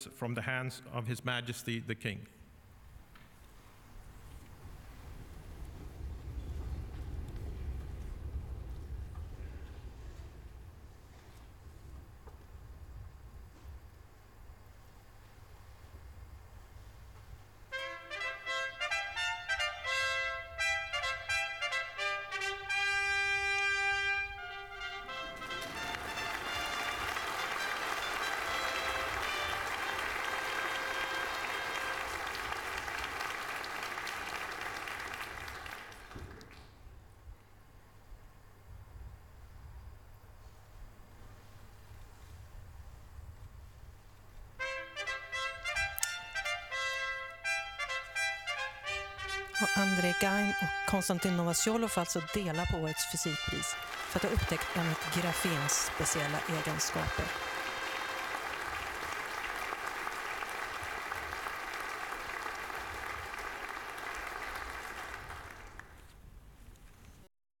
from the hands of His Majesty the King. Och Andrei Geim och Konstantin Novoselov får alltså dela på årets fysikpris för att ha upptäckt en grafens speciella egenskaper.